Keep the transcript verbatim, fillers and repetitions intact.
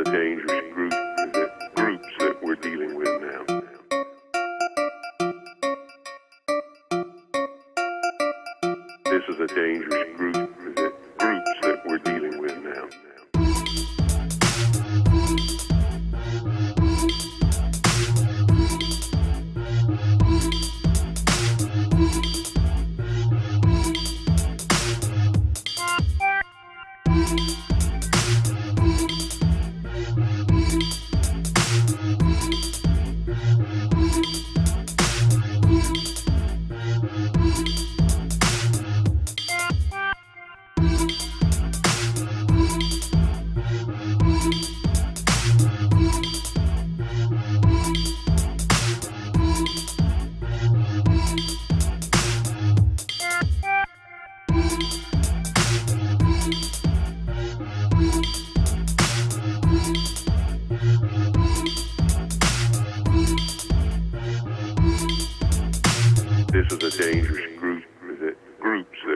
dangerous group, the groups that we're dealing with now. This is a dangerous group, the groups that we're dealing with now. This is a dangerous group, the groups that